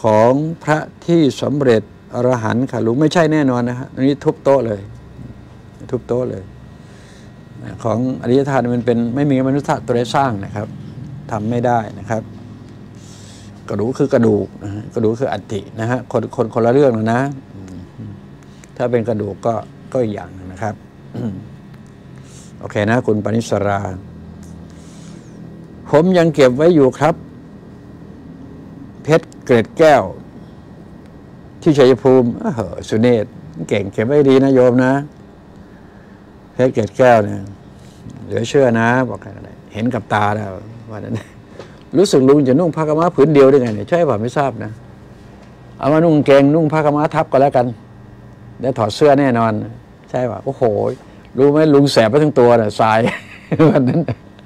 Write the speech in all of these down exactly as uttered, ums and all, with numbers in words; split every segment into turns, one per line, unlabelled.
ของพระที่สำเร็จอรหันต์ค่ะลุงไม่ใช่แน่นอนนะฮะอันนี้ทุบโต๊ะเลยทุบโต๊ะเลยของอริยธาตุมันเป็นไม่มีมนุษย์ตัวใดสร้างนะครับทำไม่ได้นะครับกระดูกคือกระดูกนะฮะกระดูกคืออัฐินะฮะคนคนคนละเรื่องนะถ้าเป็นกระดูกก็ก็อีกอย่างนะครับโอเคนะคุณปณิสราผมยังเก็บไว้อยู่ครับเพชรเกล็ดแก้วที่ชัยภูมิเออสุเนศเก่งเก็บไว้ดีนะโยมนะเพชรเกล็ดแก้วเนี่ยเหลือเชื่อนะบอกกันอะไรเห็นกับตาแล้วว่านั้นรู้สึกลุงจะนุ่งผ้ากำมะผืนเดียวได้ไงเนี่ยใช่ป่ะไม่ทราบนะเอามานุ่งเกงนุ่งผ้ากำมะทับก็แล้วกันเดี๋ยวถอดเสื้อแน่นอนใช่ป่ะโอ้โหรู้ไหมลุงแสบไปทั้งตัวน่ะทรายวันนั้น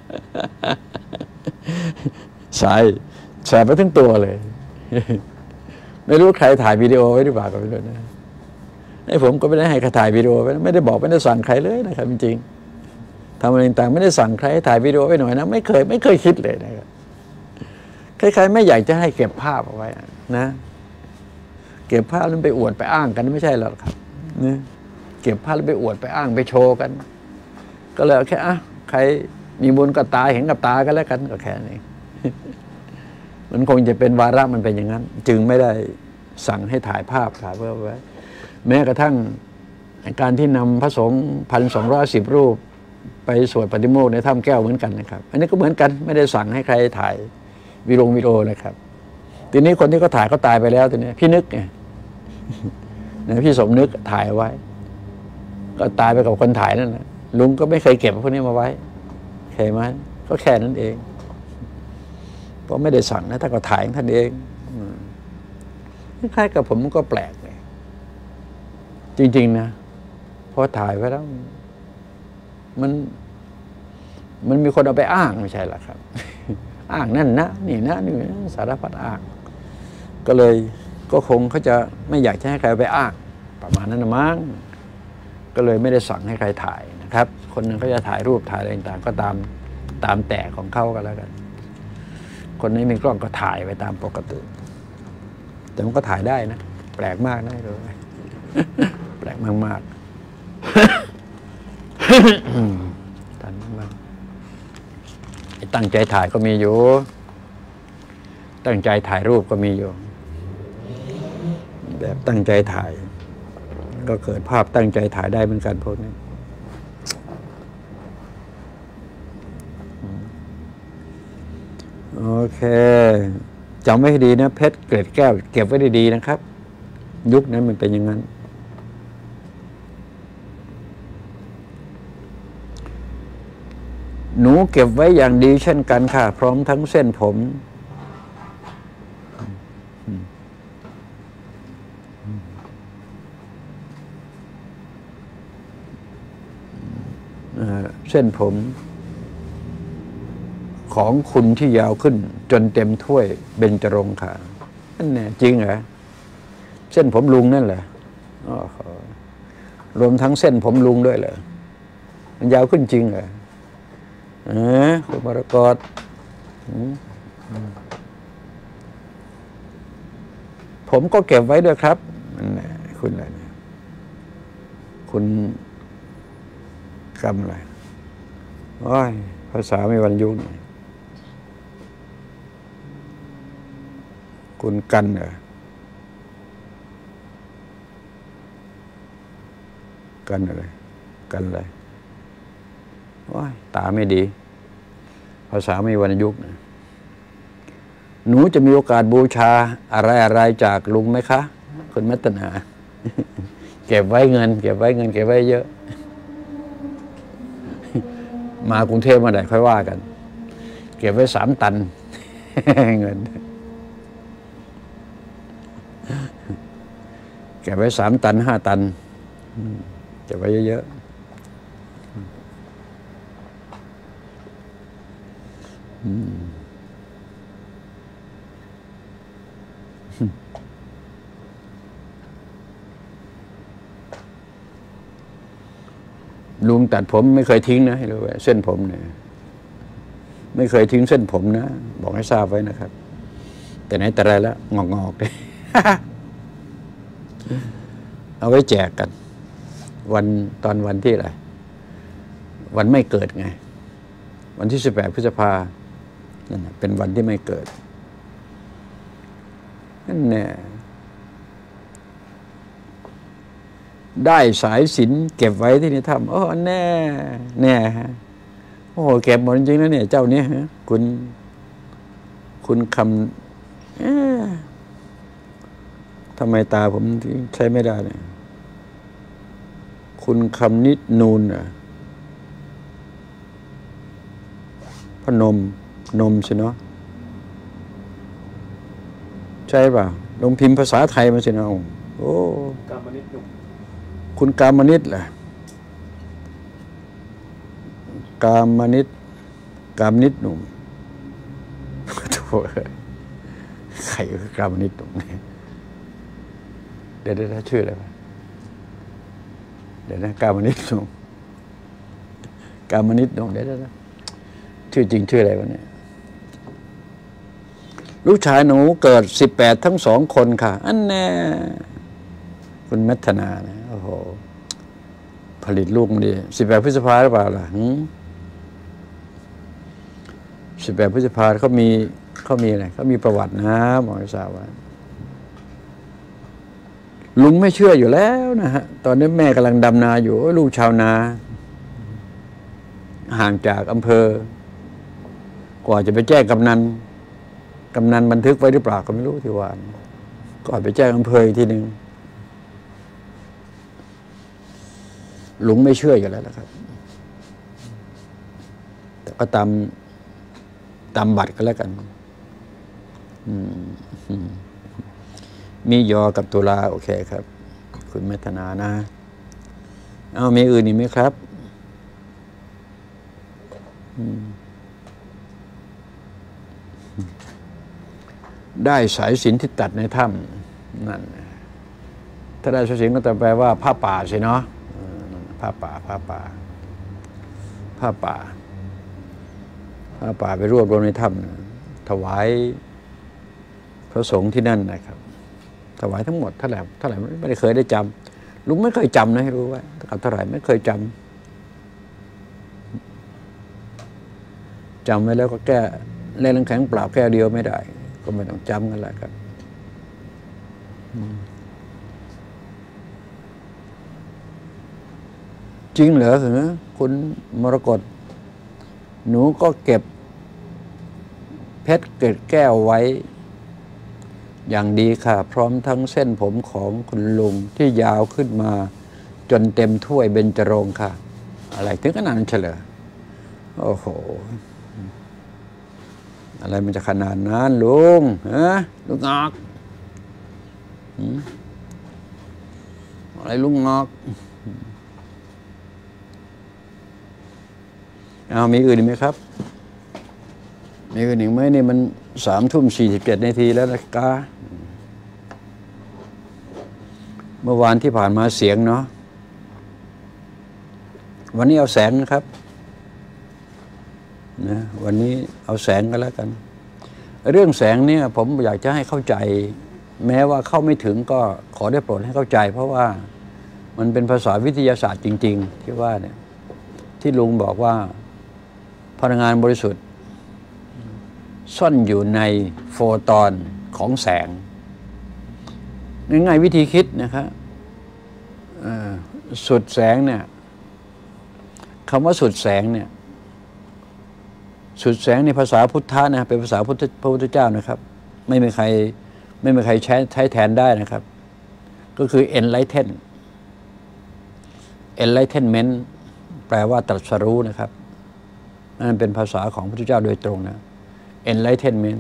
ทรายแสบไปทั้งตัวเลยไม่รู้ใครถ่ายวิดีโอไว้หรือเปล่าก็ไม่รู้นะไอ้ผมก็ไม่ได้ให้ใครถ่ายวิดีโอไว้ไม่ได้บอกไม่ได้สั่งใครเลยนะครับจริงๆทำอะไรต่างไม่ได้สั่งใครให้ถ่ายวิดีโอไว้หน่อยนะไม่เคยไม่เคยคิดเลยนะครับใครๆไม่อยากจะให้เก็บภาพเอาไว้นะเก็บภาพแล้วไปอวดไปอ้างกันไม่ใช่หรอกครับนะเก็บภาพแล้วไปอวดไปอ้างไปโชว์กันก็เลยแค่อ่ะใครมีบุญกับตาเห็นกับตากันแล้วกันก็แค่นี้มันคงจะเป็นวาระมันเป็นอย่างนั้นจึงไม่ได้สั่งให้ถ่ายภาพถ่ายเพื่อไว้แม้กระทั่งการที่นำพระสงฆ์พันสองร้อยสิบรูปไปสวดปฏิโมกข์ในถ้ำแก้วเหมือนกันนะครับอันนี้ก็เหมือนกันไม่ได้สั่งให้ใครถ่ายวิดีโอวิดีโอนะครับทีนี้คนที่เขาถ่ายเขาตายไปแล้วทีนี้พี่นึกไงนะพี่สมนึกถ่ายไว้ก็ตายไปกับคนถ่ายนั่นแหละลุงก็ไม่เคยเก็บพวกนี้มาไว้เคยไหมก็แค่นั้นเองเพราะไม่ได้สั่งนะถ้าก็ถ่ายท่านเองคล้ายกับผมก็แปลกเลยจริงๆนะพอถ่ายไว้แล้วมันมันมีคนเอาไปอ้างไม่ใช่หรอครับอ้างนั่นนะนี่นะนี่สารพัดอ้างก็เลยก็คงเขาจะไม่อยากจะให้ใครไปอ้างประมาณนั้นนะมั้งก็เลยไม่ได้สั่งให้ใครถ่ายนะครับคนหนึ่งเขาจะถ่ายรูปถ่ายอะไรต่างๆก็ตามตามแต่ของเขาก็แล้วกันคนนี้มีกล้องก็ถ่ายไปตามปกติแต่มันก็ถ่ายได้นะแปลกมากนะเลยแปลกมากมากตั้งมากตั้งใจถ่ายก็มีอยู่ตั้งใจถ่ายรูปก็มีอยู่แบบตั้งใจถ่ายก็เกิดภาพตั้งใจถ่ายได้เหมือนกันพวกนี้โอเคจำไว้ให้ดีนะเพชรเกล็ดแก้วเก็บไว้ดีๆนะครับยุคนั้นมันเป็นอย่างนั้นหนูเก็บไว้อย่างดีเช่นกันค่ะพร้อมทั้งเส้นผมเส้นผมของคุณที่ยาวขึ้นจนเต็มถ้วยเบญจรงค์ค่ะนั่นแน่จริงเหรอเส้นผมลุงนั่นเหรอรวมทั้งเส้นผมลุงด้วยเหรอมันยาวขึ้นจริงเหรอเออคุณมรกตผมก็เก็บไว้ด้วยครับนั่นแหละคุณอะไรเนี่ยคุณกรรมอะไรโอ้ยภาษาไม่วันยุคคุณกันเหรอกันอะไรกันอะไรโอ้ยตาไม่ดีภาษาไม่วันยุคนะหนูจะมีโอกาสบูชาอะไรอะไรจากลุงไหมคะคุณมัตนา เก็บไว้เงินเก็บไว้เงินเก็บไว้เยอะ มากรุงเทพมาไหนค่อยว่ากันเก็บไว้สามตัน เงินเก็บไว้สามตันห้าตันเก็บไว้เยอะลุงตัดผมไม่เคยทิ้งนะให้รู้ไว้เส้นผมเนี่ยไม่เคยทิ้งเส้นผมนะบอกให้ทราบไว้นะครับแต่ไหนแต่ไรแล้วงอกงอกเลย เอาไว้แจกกันวันตอนวันที่อะไรวันไม่เกิดไงวันที่สิบแปดพฤษภานั่นเป็นวันที่ไม่เกิดนั่นแน่ได้สายสิญจน์เก็บไว้ที่นี่ทำโอ้แน่แน่ฮะโอ้เก็บหมดจริงๆนะเนี่ยเจ้านี้ฮะคุณคุณคำเอ๊ะทำไมตาผมใช้ไม่ได้เนี่ยคุณคำนิดนูนอ่ะพนมนมสิเนาะใช่ป่ะลงพิมพ์ภาษาไทยมาสิเนาะโอ้กามนิตหนุ่มคุณกามนิตล่ะกามนิตกามนิตหนุ่มโถ่ใครคือกามนิตหนุ่มเนี่ยเดี๋ยวได้ชื่ออะไรป่ะเดี๋ยวนะกามนิตหนุ่มกามนิตหนุ่มเดี๋ยวนะชื่อจริงชื่ออะไรวะเนี่ยลูกชายหนูเกิดสิบแปดทั้งสองคนค่ะอันแน่คุณมัทนานะโอ้โหผลิตลูกมาดีสิบแปดพฤษภาหรือเปล่าล่ะสิบแปดพฤษภาเขามีเขามีอะไรเขามีประวัตินะหมอทราบว่าลุงไม่เชื่ออยู่แล้วนะฮะตอนนี้แม่กำลังดำนาอยู่ลูกชาวนาห่างจากอำเภอกว่าจะไปแจ้งกำนันกำนันบันทึกไว้หรือเปล่าก็ไม่รู้ที่ว่าก่อนไปแจ้งอำเภออีกทีหนึ่งลุงไม่เชื่ออยู่แล้วนะครับแต่ก็ตามตามบัตรก็แล้วกันมียอกับตุลาโอเคครับคุณเมตนานะเอามีอื่นอีกไหมครับได้สายสิญจน์ที่ตัดในถ้ำนั่นถ้าได้สายสิญจน์ก็จะแปลว่าผ้าป่าสิเนาะผ้าป่าผ้าป่าผ้าป่าผ้าป่าไปรวบรวมในถ้ำถวายพระสงฆ์ที่นั่นนะครับถวายทั้งหมดเท่าไหร่เท่าไหร่ไม่ได้เคยได้จำลุงไม่เคยจำนะให้รู้ไว้กับเท่าไหร่ไม่เคยจำจำไว้แล้วก็แก้เล่นน้ำแข็งเปล่าแก้เดียวไม่ได้ก็ไม่ต้องจำกันแหละครับจริงเหรอเหรอคุณมรกตหนูก็เก็บเพชรเกล็ดแก้วไว้อย่างดีค่ะพร้อมทั้งเส้นผมของคุณลุงที่ยาวขึ้นมาจนเต็มถ้วยเบญจรงค์ค่ะอะไรถึงขนาดนั้นเฉลยโอ้โหอะไรมันจะขนาดนั้นลุงฮะลุงงอกอะไรลุงงอกเอามีอื่นอีกไหมครับมีอื่นอีกไหมนี่มันสามทุ่มสี่สิบเจ็ดนาทีแล้วนะกาเมื่อวานที่ผ่านมาเสียงเนาะวันนี้เอาแสงนะครับนะวันนี้เอาแสงก็แล้วกันเรื่องแสงเนี่ยผมอยากจะให้เข้าใจแม้ว่าเข้าไม่ถึงก็ขอได้โปรดให้เข้าใจเพราะว่ามันเป็นภาษาวิทยาศาสตร์จริงๆที่ว่าเนี่ยที่ลุงบอกว่าพลังงานบริสุทธิ์ซ่อนอยู่ในโฟตอนของแสงง่ายๆวิธีคิดนะครับสุดแสงเนี่ยคำว่าสุดแสงเนี่ยสุดแสงในภาษาพุทธะนะเป็นภาษาพุทธพระพุทธเจ้านะครับไม่มีใครไม่มีใครใช้ใช้แทนได้นะครับก็คือ enlighten enlightenment แปลว่าตรัสรู้นะครับนั่นเป็นภาษาของพระพุทธเจ้าโดยตรงนะ enlightenment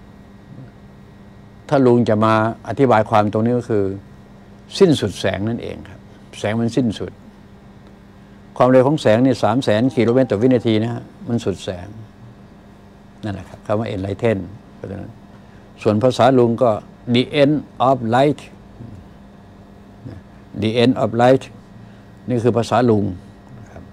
ถ้าลุงจะมาอธิบายความตรงนี้ก็คือสิ้นสุดแสงนั่นเองครับแสงมันสิ้นสุดความเร็วของแสงเนี่ยสามแสนกิโลเมตรต่อวินาทีนะฮะมันสุดแสงนั่นแหละครับคำว่า enlighten เพราะฉะนั้นส่วนภาษาลุงก็ the end of light the end of light นี่คือภาษาลุงนะครับ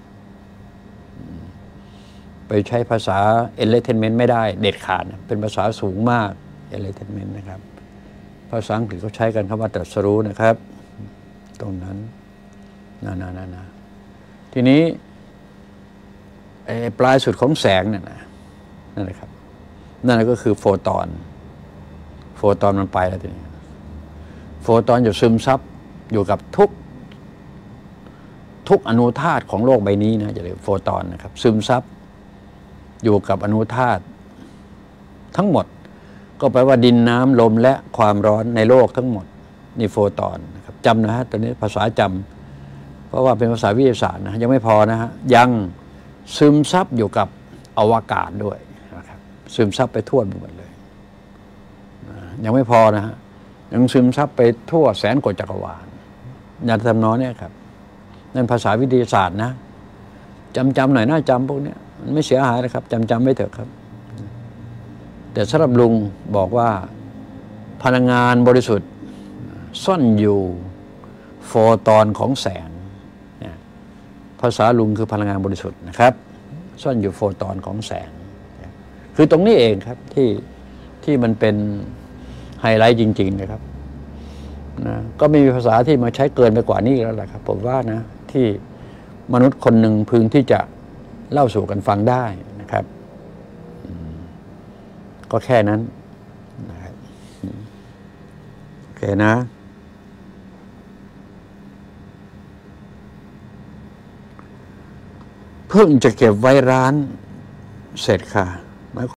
ไปใช้ภาษา enlightenment ไม่ได้เด็ดขาดเป็นภาษาสูงมาก enlightenment นะครับภาษาอังกฤษเขาใช้กันคำว่าตรัสรู้นะครับตรงนั้นนะนะนะนะทีนี้ปลายสุดของแสงเนี่ยนะนั่นแหละครับนั่นก็คือโฟตอนโฟตอนมันไปแล้วทีนี้โฟตอนจะซึมซับอยู่กับทุกทุกอนุธาตุของโลกใบนี้นะจะเรียกโฟตอนนะครับซึมซับอยู่กับอนุธาตุทั้งหมดก็แปลว่าดินน้ำลมและความร้อนในโลกทั้งหมดนี่โฟตอนนะครับจำนะฮะตอนนี้ภาษาจำเพราะว่าเป็นภาษาวิทยาศาสตร์นะยังไม่พอนะฮะยังซึมซับอยู่กับอวกาศด้วยนะครับซึมซับไปทั่วหมดเลยยังไม่พอนะฮะยังซึมซับไปทั่วแสนกว่าจักรวาลยานทำนองเนี่ยครับนั่นภาษาวิทยาศาสตร์นะจำจำหน่อยน่าจำพวกนี้มันไม่เสียหายนะครับจำจำไม่เถอะครับแต่สำหรับลุงบอกว่าพลังงานบริสุทธิ์ซ่อนอยู่โฟตอนของแสงภาษาลุงคือพลังงานบริสุทธิ์นะครับซ่อนอยู่โฟตอนของแสงคือตรงนี้เองครับที่ที่มันเป็นไฮไลท์จริงๆนะครับนะก็ไม่มีภาษาที่มาใช้เกินไปกว่านี้แล้วแหละครับผมว่านะที่มนุษย์คนหนึ่งพึงที่จะเล่าสู่กันฟังได้นะครับก็แค่นั้นนะครับโอเคนะเพิ่งจะเก็บไว้ร้านเสร็จค่ะ